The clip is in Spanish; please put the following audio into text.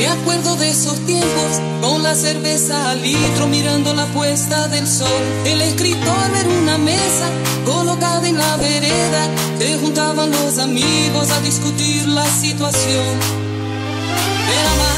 acuerdo de esos tiempos, con la cerveza al litro, mirando la puesta del sol. El escritor en una mesa, colocada en la vereda, se juntaban los amigos a discutir la situación. Era